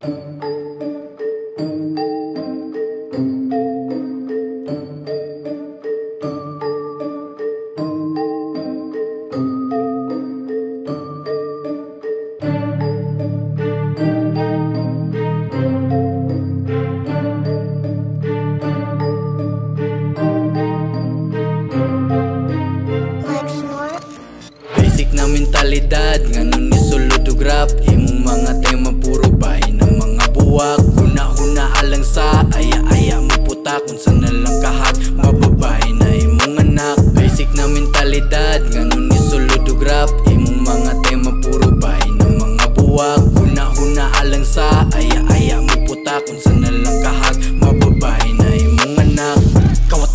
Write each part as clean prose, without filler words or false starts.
Basic na mentalidad nga nun ni sulod og rap. Imong mga tema puro bahay ng mga buwak. Huna-huna alang sa aya-aya maputa. Kung saan na lang kahag mababahay na imong anak. Basic na mentalidad nga nun ni sulod og rap. Imong mga tema puro bahay ng mga buwak. Huna-huna alang sa aya-aya maputa. Kung saan na lang kahag mababahay na imong anak. Kawat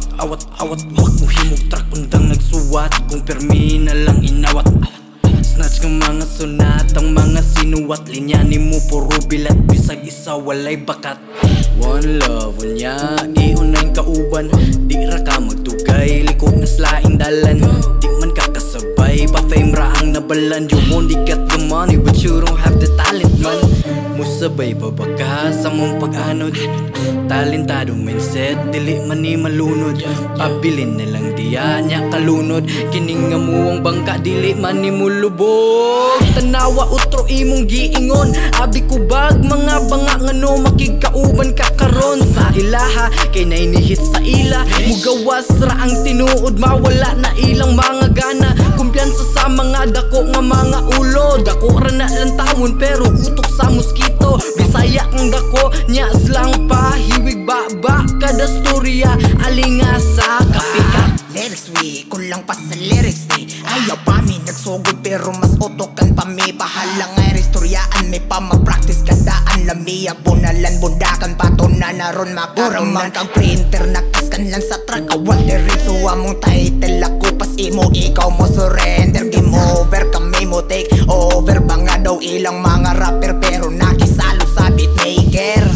awat wag mo himog track undang nagsuwat. Kung permi na lang inawat. Snatch ng mga sunat, ang mga sinuwat. Linya ni mo puro bilat, bisag isa walay bakat. One love, unya, iunay kauban. Di ra ka magtugay, liko na slaing dalan. Di man ka kasabay, pa-fame ra ang nabalan. You only got the money, but you don't have the talent, man. Musabay pa ba ka sa mong pag-anod? Talentadong mindset, dili man ni malunod. Pabilin na lang diya niya kalunod. Kining nga muwang bangka, dili man ni mulubog. Tanawa utro imong giingon. Abi ko bag, mga banga nga no makigkauban ka karon sa ilaha. Kay nainihit sa ila, mugawas ra ang tinuod. Mawala na ilang mga gana. Kumpiyansa sa mga dako nga mga ulo. Dako ra na lang tawon pero utok sa moskito. Bisaya kang dako, nya slang pa. Hiwig ba kada storya, alinga sa kapikat. Lyrics we, kulang pa sa lyrics ni. Ayaw pa mi nagsugod pero mas otokan pa mi. Bahala nga restoryaan mi pa ma-practice gandaan lami. Bunalan bundakan pato na naron makarang man kang printer. Nakaskan lang sa track awat lyrics. So among title ako pas imo ikaw mo surrender. Game over kami mo take over. Banga daw ilang mga rapper pero nakisalo sa beatmaker.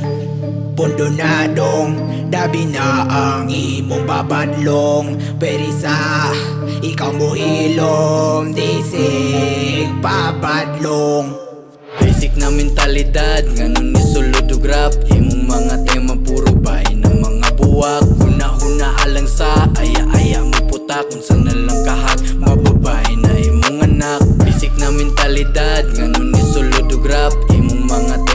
Pondonadong, dabi na ang imong babadlong. Pwede sa ikaw mo ilom, disig babadlong. Basic na mentalidad nga nun ni sulod og rap. Imong mga tema puro bahay ng mga buwak. Huna-huna alang sa aya-aya maputa. Kung saan na lang kahag mababahay na imong anak. Basic na mentalidad nga nun ni sulod og rap. Imong mga tema